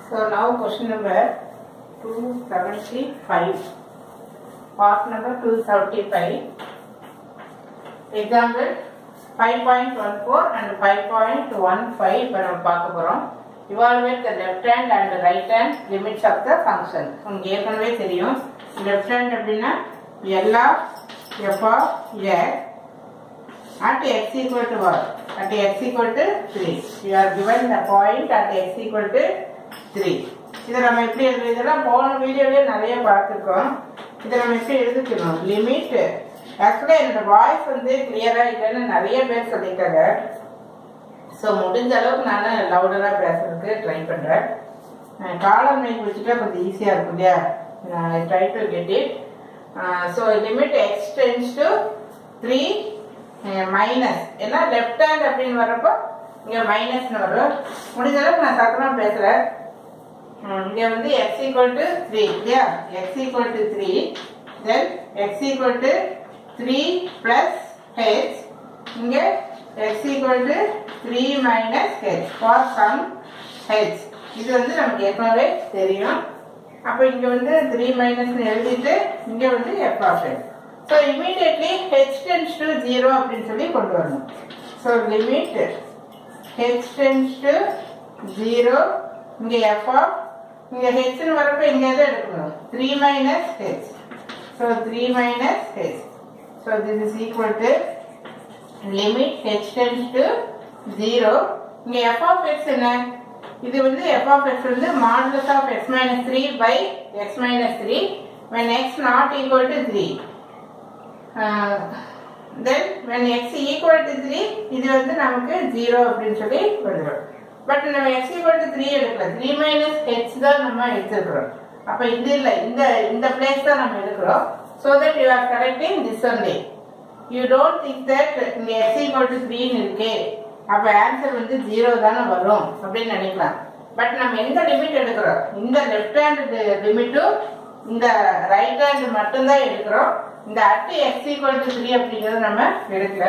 So now question number 275, part number 275. Example 5.14 and 5.15 இப்போ நம்ம பார்க்க போறோம். Evaluate the left hand and the right hand limits of the function. உங்களுக்கு ஏற்கனவே தெரியும் left hand அப்படின்னா L of f of x at x equal to what? At x equal to 3. You are given the point at x equal to 3. இதை நம்ம எப்படி எழுதுறது? இதெல்லாம் போன வீடியோலயே நிறைய பார்த்துருக்கோம். இதை நம்ம எப்படி எழுதிக்கணும்? லிமிட் ஆக்சுவலா என்னோட வாய்ஸ் வந்து கிளியரா இல்லைன்னு நிறைய பேர் சொல்லிட்டாங்க. ஸோ முடிஞ்ச அளவுக்கு நான் லவுடரா பேசுறதுக்கு ட்ரை பண்றேன். காலம் நைட் வச்சுட்டா கொஞ்சம் ஈஸியா இருக்கும் இல்லையா? I try to get it. So limit x tends to 3 minus, ஏன்னா லெஃப்ட் ஹேண்ட் அப்படின்னு வர்றப்போ இங்க மைனஸ்னு வரும். முடிஞ்ச அளவுக்கு நான் சத்தமா பேசுறேன். இங்க வந்து x equal to 3 இல்லையா? x equal to 3, then x equal to 3 plus h, இங்க x equal to 3 minus h for some h. இது வந்து நமக்கு ஏற்கனவே தெரியும். அப்ப இங்க வந்து 3 minus எழுதிட்டு இங்க வந்து f of h. So immediately h tends to 0 அப்படின்னு சொல்லி கொண்டு வரணும். So limit h tends to 0, இங்க f of, இங்க h னு வரப்ப இங்க எதை எடுக்கணும்? 3 minus h. So 3 minus h. So this is equal to limit h tends to 0. இங்க f of x என்ன? இது வந்து f of x வந்து modulus of x minus 3 by x minus 3 when x not equal to 3. Then when x equal to 3, இது வந்து நமக்கு 0 அப்படின்னு சொல்லி வந்துடும். பட் நம்ம x equal to 3 எடுக்கல, 3 minus h தான் நம்ம எடுத்துக்கிறோம். அப்ப இது இல்ல, இந்த பிளேஸ் தான் நம்ம எடுக்கிறோம். So that you are correcting this only. You don't think that இங்க x equal to 3 இருக்கே, அப்ப ஆன்சர் வந்து 0 தானே வரும் அப்படின்னு நினைக்கலாம். பட் நம்ம எந்த லிமிட் எடுக்கிறோம்? இந்த லெஃப்ட் ஹேண்ட் லிமிட்டும் இந்த ரைட் ஹேண்ட் மட்டும் தான் எடுக்கிறோம். இந்த at x equal to 3 அப்படிங்கறது நம்ம எடுக்கல.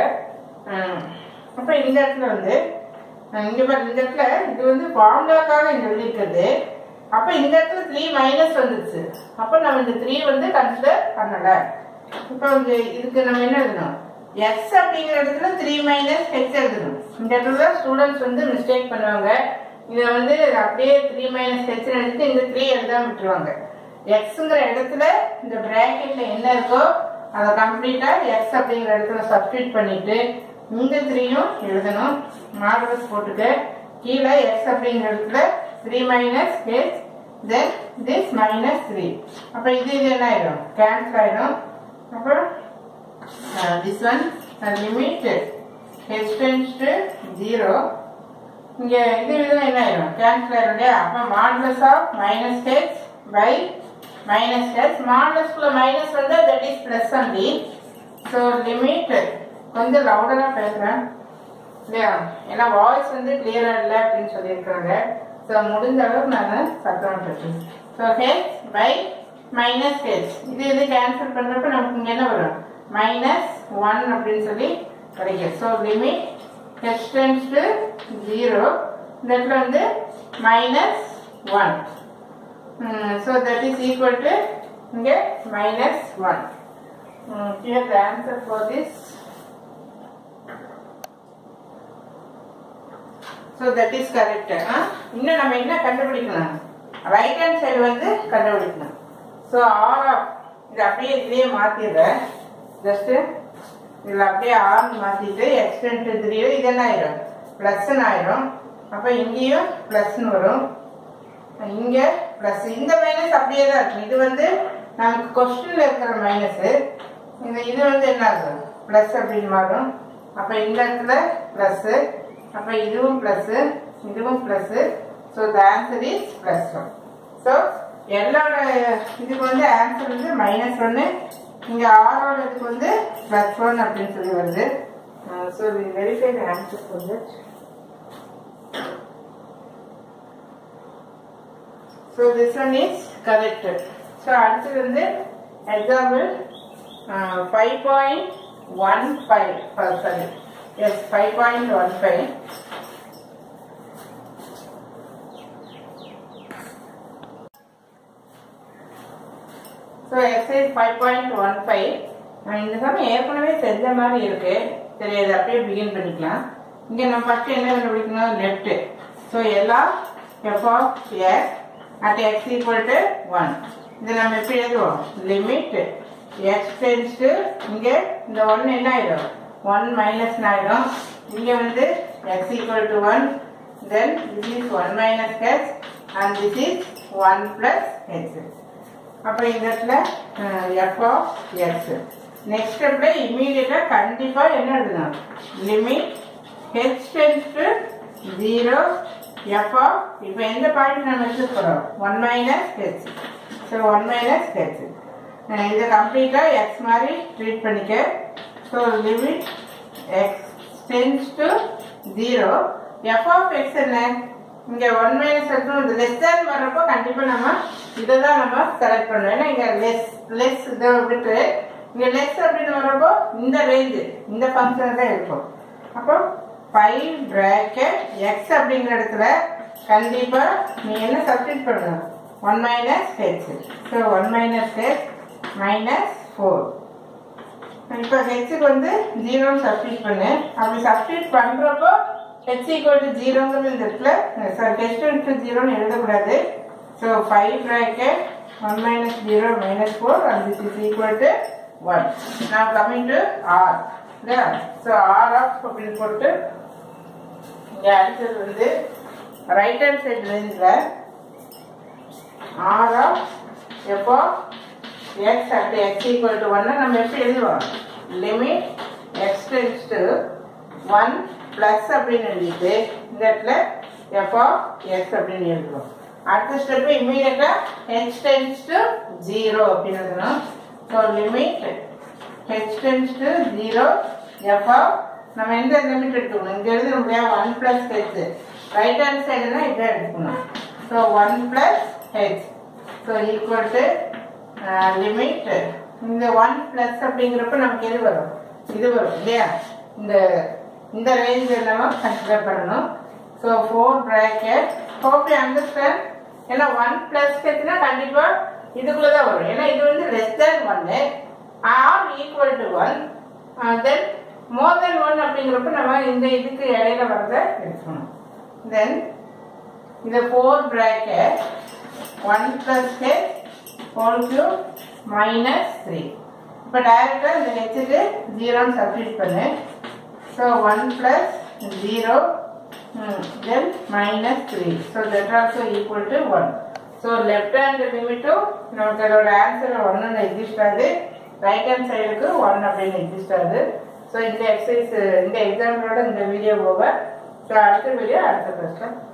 அப்ப இந்த இடத்துல வந்து இங்க பாருங்க, இந்த இடத்துல இது வந்து ஃபார்முலாக்காக இங்க எழுதிருக்குது. அப்ப இந்த இடத்துல 3 மைனஸ் வந்துருச்சு. அப்ப நம்ம இந்த 3 வந்து கன்சிடர் பண்ணல. இப்ப இதுக்கு நம்ம என்ன எழுதணும்? x அப்படிங்கிற இடத்துல 3 மைனஸ் h எழுதணும். இந்த இடத்துல ஸ்டூடெண்ட்ஸ் வந்து மிஸ்டேக் பண்ணுவாங்க. இத வந்து அப்படியே 3 மைனஸ் h எடுத்து இந்த 3 எழுதாம விட்டுருவாங்க. xங்கிற இடத்துல இந்த பிராக்கெட்ல என்ன இருக்கோ அதை கம்ப்ளீட்டா x அப்படிங்கிற இடத்துல சப்ஸ்டிட்யூட் பண்ணிட்டு இந்த 3யும் எழுதணும். மாடலஸ் போட்டுட்டு கீழே x அப்படிங்கிற இடத்துல 3 minus h, then this minus 3. அப்ப இது என்ன ஆயிடும்? கேன்சல் ஆயிடும். அப்ப this one limit h tends to 0. இங்க இது என்ன ஆயிடும்? கேன்சல் ஆயிடும் இல்லையா? அப்ப modulus of minus h by minus h, மாடலஸ்குள்ள மைனஸ் வந்து that is plus only. So limit, கொஞ்சம் லவுடரா பேசுறேன் இல்லையா? ஏன்னா வாய்ஸ் வந்து கிளியரா இல்லை அப்படின்னு சொல்லியிருக்காங்க. ஸோ முடிஞ்ச அளவுக்கு நான் சத்தமாக பேசுறேன். So h by minus h, இது கேன்சல் பண்றப்ப நமக்கு இங்க என்ன வரும்? -1 அப்படின்னு சொல்லி கிடைக்கும். So limit h tends to 0, இந்த இடத்துல வந்து -1. So that is equal to இங்க -1. Here the answer for this. So that is correct. இன்னும் நம்ம என்ன கண்டுபிடிக்கணும்? ரைட் ஹேண்ட் சைடு வந்து கண்டுபிடிக்கணும். So r of, இது அப்படியே இதுலயே மாத்திடுறேன். ஜஸ்ட் இதுல அப்படியே r மாத்திட்டு x tends to 3 இது என்ன ஆயிடும்? பிளஸ் ஆயிடும். அப்ப இங்கேயும் பிளஸ் வரும், இங்க பிளஸ், இந்த மைனஸ் அப்படியே தான் இருக்கு. இது வந்து நமக்கு கொஸ்டின்ல இருக்கிற மைனஸ், இது வந்து என்ன ஆகும்? பிளஸ் அப்படின்னு மாறும். அப்ப இந்த இடத்துல பிளஸ், அப்ப இதுவும் பிளஸ், இதுவும் plus. So the answer is +1. So எல்லாரோட இதுக்கு வந்து ஆன்சர் வந்து -1, இங்க ஆரோட இதுக்கு வந்து +1 அப்படின்னு சொல்லி வருது. So we verify the answer for that. So this one is correct. So அடுத்து வந்து example 5.15, sorry, yes 5.15. So exercise 5.15 இந்த சமயம் ஏற்கனவே செஞ்ச மாதிரி இருக்கு. சரி, அதை அப்படியே பிகின் பண்ணிக்கலாம். இங்கே நம்ம ஃபர்ஸ்ட் என்ன கண்டுபிடிக்கணும்? லெஃப்ட். ஸோ எல்லாம் f of x at x equal to 1. இது நம்ம எப்படி எழுதுவோம்? லிமிட் எக்ஸ் டென்ஸ் டு இங்கே இந்த 1 என்ன ஆயிடும்? 1 மைனஸ் ஆயிடும். இங்கே வந்து x equal to 1. Then this is 1 minus x and this is 1 plus x. அப்போ இந்த இடத்துல f of x. நெக்ஸ்ட் ஸ்டெப்ல இமீடியட்டா கண்டிப்பா என்ன எழுதணும்? Limit h tends to 0 f of இப்போ எந்த பாயிண்ட் நம்ம எடுத்து போறோம்? 1 minus h. So 1 minus h. இதை கம்ப்ளீட்டா x மாதிரி ட்ரீட் பண்ணிக்க. So limit x tends to 0 f of x என்ன? இங்க 1 minus எடுத்து லெஸ் தேன் வரப்போ கண்டிப்பா நம்ம இதை தான் நம்ம செலக்ட் பண்ணுவோம். ஏன்னா இங்க லெஸ் இதை விட்டு இங்க லெஸ் அப்படின்னு வரப்போ இந்த ரேஞ்சு இந்த ஃபங்க்ஷன் தான் இருக்கும். அப்போ 5 bracket x அப்படிங்கிற இடத்துல கண்டிப்பா நீ என்ன சப்ஸ்டிட் பண்ணணும்? 1 minus h. So 1 minus h minus 4. இப்போ ஹெச்சுக்கு வந்து 0 சப்ஸ்டிட் பண்ணு. அப்படி சப்ஸ்டிட் பண்றப்போ h equal to 0ங்கிறது இந்த இடத்துல h tends to 0ன்னு எழுதக்கூடாது. So 5 bracket 1 minus 0 minus 4 and this is equal to 1. Now coming to r. So r of அப்படின்னு போட்டு இங்கே அடுத்தது வந்து ரைட் ஹேண்ட் சைடு ரேஞ்சில் r of f of x at x equal to 1 நம்ம எப்படி எழுதுவோம்? Limit x tends to 1 plus அப்படின்னு எழுதிட்டு இந்த இடத்துல f of x அப்படின்னு எழுதுவோம். அடுத்த ஸ்டெப் இமீடியட்டா h tends to 0 அப்படின்னு எழுதணும். So limit h tends to 0 f of நம்ம எந்த லிமிட் எடுத்துக்கணும்? இங்க எழுத முடியாது. 1 பிளஸ் h. ரைட் ஹேண்ட் சைடுனா இதை எடுத்துக்கணும். So 1 plus h. So equal to limit இந்த 1 பிளஸ் அப்படிங்கிறப்ப நமக்கு எது வரும்? இது வரும் இல்லையா? இந்த ரேஞ்ச் நம்ம கன்சிடர் பண்ணணும். So 4 bracket. hope you understand. ஏன்னா 1 பிளஸ் ஹெச்னா கண்டிப்பா இதுக்குள்ள தான் வரும். ஏன்னா இது வந்து less than 1 or equal to 1 then more than 1 அப்படிங்கிறப்ப நம்ம இந்த இதுக்கு இடையில வரத எடுக்கணும். தென் இந்த 4 bracket 1 plus h whole cube minus 3. இப்போ டைரக்டா இந்த ஹெச்சுக்கு 0 சப்ஸ்டிட் பண்ணு. So 1 plus 0 then minus 3. So that also equal to 1. So left hand limit நமக்கு அதோட ஆன்சர் 1 எக்ஸிஸ்ட் ஆகுது. ரைட் ஹேண்ட் சைடுக்கு 1 அப்படின்னு எக்ஸிஸ்ட் ஆகுது. ஸோ இந்த எக்ஸசைஸ் இந்த எக்ஸாம்பிளோட இந்த வீடியோ ஓவர். ஸோ அடுத்த வீடியோ அடுத்த கிளாஸ்ல